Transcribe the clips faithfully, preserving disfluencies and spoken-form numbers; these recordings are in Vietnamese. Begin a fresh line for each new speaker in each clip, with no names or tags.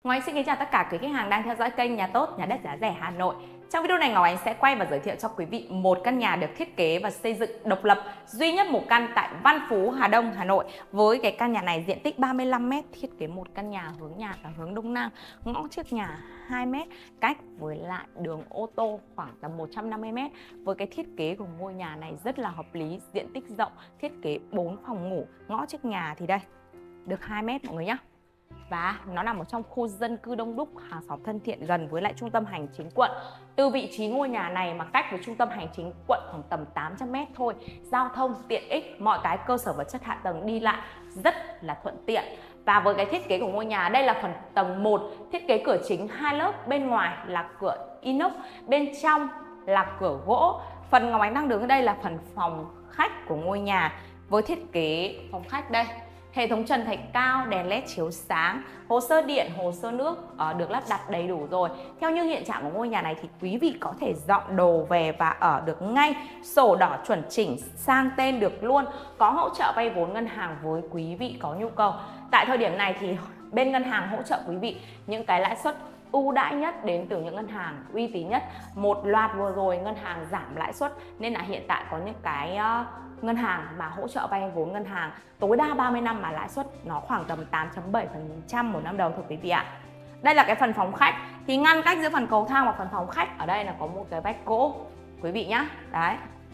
Ngọc Ánh xin kính chào tất cả quý khách hàng đang theo dõi kênh Nhà Tốt Nhà Đất Giá Rẻ Hà Nội. Trong video này Ngọc Ánh sẽ quay và giới thiệu cho quý vị một căn nhà được thiết kế và xây dựng độc lập, duy nhất một căn tại Văn Phú, Hà Đông, Hà Nội. Với cái căn nhà này diện tích ba mươi lăm mét, thiết kế một căn nhà hướng nhà là hướng Đông Nam, ngõ trước nhà hai mét, cách với lại đường ô tô khoảng tầm một trăm năm mươi mét. Với cái thiết kế của ngôi nhà này rất là hợp lý, diện tích rộng, thiết kế bốn phòng ngủ, ngõ trước nhà thì đây được hai mét mọi người nhé. Và nó nằm ở trong khu dân cư đông đúc, hàng xóm thân thiện, gần với lại trung tâm hành chính quận. Từ vị trí ngôi nhà này mà cách với trung tâm hành chính quận khoảng tầm tám trăm mét thôi. Giao thông tiện ích, mọi cái cơ sở vật chất hạ tầng đi lại rất là thuận tiện. Và với cái thiết kế của ngôi nhà, đây là phần tầng một, thiết kế cửa chính hai lớp, bên ngoài là cửa inox, bên trong là cửa gỗ. Phần Ngọc Ánh đang đứng ở đây là phần phòng khách của ngôi nhà với thiết kế phòng khách đây. Hệ thống trần thạch cao, đèn led chiếu sáng, hồ sơ điện, hồ sơ nước uh, được lắp đặt đầy đủ rồi. Theo như hiện trạng của ngôi nhà này thì quý vị có thể dọn đồ về và ở được ngay. Sổ đỏ chuẩn chỉnh, sang tên được luôn. Có hỗ trợ vay vốn ngân hàng với quý vị có nhu cầu. Tại thời điểm này thì bên ngân hàng hỗ trợ quý vị những cái lãi suất ưu đãi nhất đến từ những ngân hàng uy tín nhất. Một loạt vừa rồi ngân hàng giảm lãi suất nên là hiện tại có những cái uh, ngân hàng mà hỗ trợ vay vốn ngân hàng tối đa ba mươi năm mà lãi suất nó khoảng tầm tám phẩy bảy phần trăm một năm đầu thôi quý vị ạ. Đây là cái phần phòng khách, thì ngăn cách giữa phần cầu thang và phần phòng khách ở đây là có một cái vách gỗ quý vị nhá. Đấy,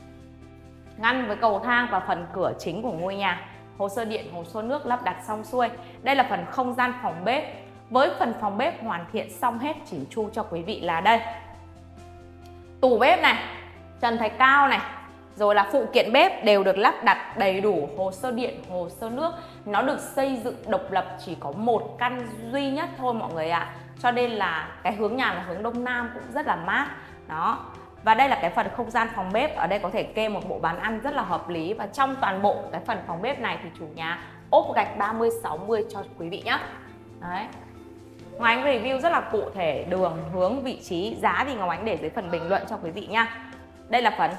ngăn với cầu thang và phần cửa chính của ngôi nhà. Hồ sơ điện, hồ sơ nước lắp đặt xong xuôi. Đây là phần không gian phòng bếp. Với phần phòng bếp hoàn thiện xong hết chỉnh chu cho quý vị là đây. Tủ bếp này, trần thạch cao này, rồi là phụ kiện bếp đều được lắp đặt đầy đủ, hồ sơ điện, hồ sơ nước. Nó được xây dựng độc lập, chỉ có một căn duy nhất thôi mọi người ạ. À. Cho nên là cái hướng nhà là hướng Đông Nam cũng rất là mát. Đó. Và đây là cái phần không gian phòng bếp. Ở đây có thể kê một bộ bàn ăn rất là hợp lý. Và trong toàn bộ cái phần phòng bếp này thì chủ nhà ốp gạch ba mươi sáu mươi cho quý vị nhé. Đấy. Ngọc Ánh review rất là cụ thể đường, hướng, vị trí, giá thì Ngọc Ánh để dưới phần bình luận cho quý vị nha. Đây là phần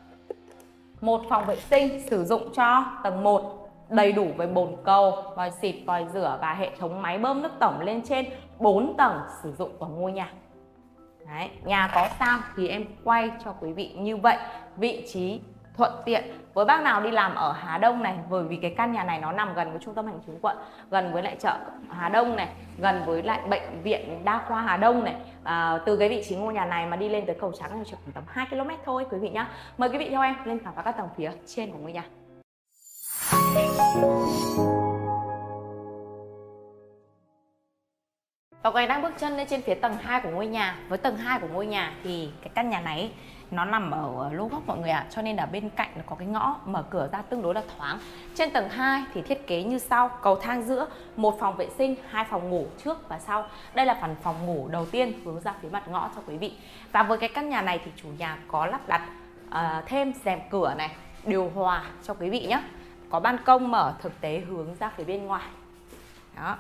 một phòng vệ sinh sử dụng cho tầng một, đầy đủ với bồn cầu, vòi xịt, vòi rửa và hệ thống máy bơm nước tổng lên trên, bốn tầng sử dụng của ngôi nhà. Đấy, nhà có sao thì em quay cho quý vị như vậy. Vị trí thuận tiện với bác nào đi làm ở Hà Đông này, bởi vì cái căn nhà này nó nằm gần với trung tâm hành chính quận, gần với lại chợ Hà Đông này, gần với lại bệnh viện đa khoa Hà Đông này. À, từ cái vị trí ngôi nhà này mà đi lên tới cầu Trắng là chỉ khoảng tầm hai ki lô mét thôi quý vị nhá. Mời quý vị theo em lên khám phá các tầng phía trên của ngôi nhà. Và Ngọc Ánh đang bước chân lên trên phía tầng hai của ngôi nhà. Với tầng hai của ngôi nhà thì cái căn nhà này nó nằm ở lô góc mọi người ạ. À. Cho nên là bên cạnh nó có cái ngõ, mở cửa ra tương đối là thoáng. Trên tầng hai thì thiết kế như sau. Cầu thang giữa, một phòng vệ sinh, hai phòng ngủ trước và sau. Đây là phần phòng ngủ đầu tiên hướng ra phía mặt ngõ cho quý vị. Và với cái căn nhà này thì chủ nhà có lắp đặt uh, thêm rèm cửa này, điều hòa cho quý vị nhé. Có ban công mở thực tế hướng ra phía bên ngoài. Đó.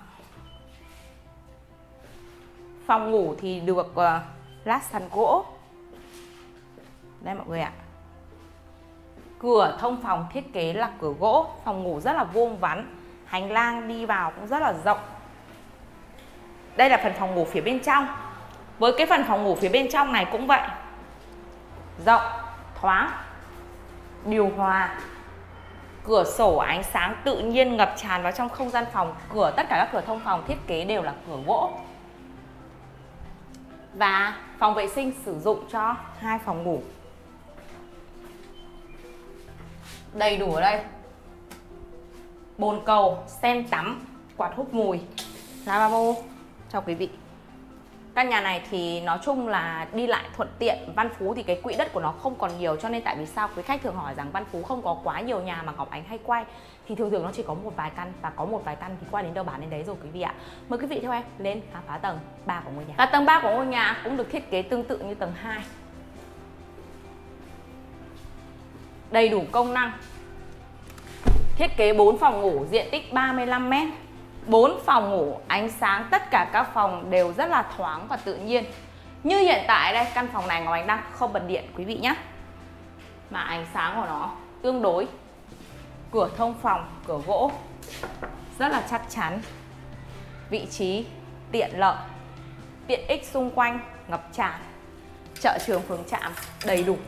Phòng ngủ thì được uh, lát sàn gỗ. Đây mọi người ạ. Cửa thông phòng thiết kế là cửa gỗ. Phòng ngủ rất là vuông vắn. Hành lang đi vào cũng rất là rộng. Đây là phần phòng ngủ phía bên trong. Với cái phần phòng ngủ phía bên trong này cũng vậy. Rộng, thoáng, điều hòa. Cửa sổ ánh sáng tự nhiên ngập tràn vào trong không gian phòng. Cửa, tất cả các cửa thông phòng thiết kế đều là cửa gỗ. Và phòng vệ sinh sử dụng cho hai phòng ngủ. Đầy đủ ở đây. Bồn cầu, sen tắm, quạt hút mùi, lavabo cho quý vị. Căn nhà này thì nói chung là đi lại thuận tiện. Văn Phú thì cái quỹ đất của nó không còn nhiều. Cho nên tại vì sao quý khách thường hỏi rằng Văn Phú không có quá nhiều nhà mà Ngọc Ánh hay quay, thì thường thường nó chỉ có một vài căn. Và có một vài căn thì qua đến đâu bán đến đấy rồi quý vị ạ. Mời quý vị theo em lên khám phá tầng ba của ngôi nhà. Và tầng ba của ngôi nhà cũng được thiết kế tương tự như tầng hai. Đầy đủ công năng. Thiết kế bốn phòng ngủ, diện tích ba mươi lăm mét. bốn phòng ngủ, ánh sáng tất cả các phòng đều rất là thoáng và tự nhiên. Như hiện tại đây, căn phòng này Ngọc Ánh đang không bật điện quý vị nhé. Mà ánh sáng của nó tương đối. Cửa thông phòng, cửa gỗ rất là chắc chắn. Vị trí tiện lợi, tiện ích xung quanh ngập tràn, chợ trường phường trạm đầy đủ.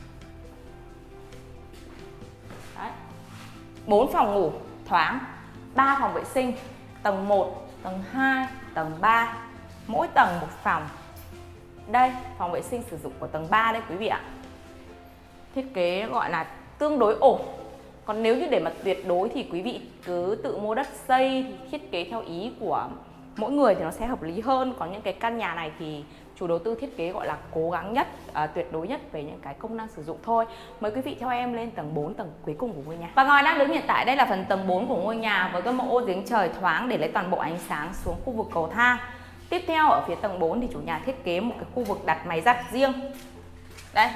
Đấy. bốn phòng ngủ thoáng, ba phòng vệ sinh, tầng một, tầng hai, tầng ba, mỗi tầng một phòng. Đây, phòng vệ sinh sử dụng của tầng ba đây quý vị ạ. Thiết kế gọi là tương đối ổn. Còn nếu như để mà tuyệt đối thì quý vị cứ tự mua đất xây, thì thiết kế theo ý của mỗi người thì nó sẽ hợp lý hơn. Còn những cái căn nhà này thì chủ đầu tư thiết kế gọi là cố gắng nhất, à, tuyệt đối nhất về những cái công năng sử dụng thôi. Mời quý vị theo em lên tầng bốn, tầng cuối cùng của ngôi nhà. Và ngôi đang đứng hiện tại đây là phần tầng bốn của ngôi nhà với cái mẫu ô giếng trời thoáng để lấy toàn bộ ánh sáng xuống khu vực cầu thang. Tiếp theo ở phía tầng bốn thì chủ nhà thiết kế một cái khu vực đặt máy giặt riêng. Đây.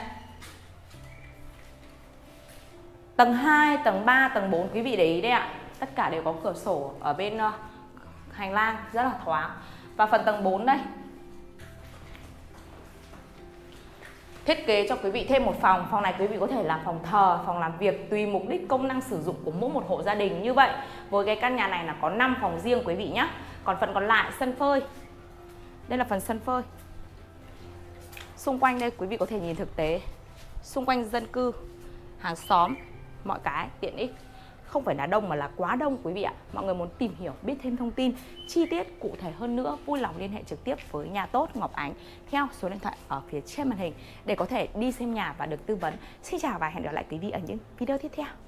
Tầng hai, tầng ba, tầng bốn quý vị để ý đấy ạ. Tất cả đều có cửa sổ ở bên uh, hành lang rất là thoáng. Và phần tầng bốn đây, thiết kế cho quý vị thêm một phòng. Phòng này quý vị có thể làm phòng thờ, phòng làm việc tùy mục đích công năng sử dụng của mỗi một hộ gia đình như vậy. Với cái căn nhà này là có năm phòng riêng quý vị nhé. Còn phần còn lại sân phơi. Đây là phần sân phơi. Xung quanh đây quý vị có thể nhìn thực tế. Xung quanh dân cư, hàng xóm, mọi cái tiện ích. Không phải là đông mà là quá đông quý vị ạ. Mọi người muốn tìm hiểu, biết thêm thông tin chi tiết cụ thể hơn nữa, vui lòng liên hệ trực tiếp với Nhà Tốt Ngọc Ánh theo số điện thoại ở phía trên màn hình để có thể đi xem nhà và được tư vấn. Xin chào và hẹn gặp lại quý vị ở những video tiếp theo.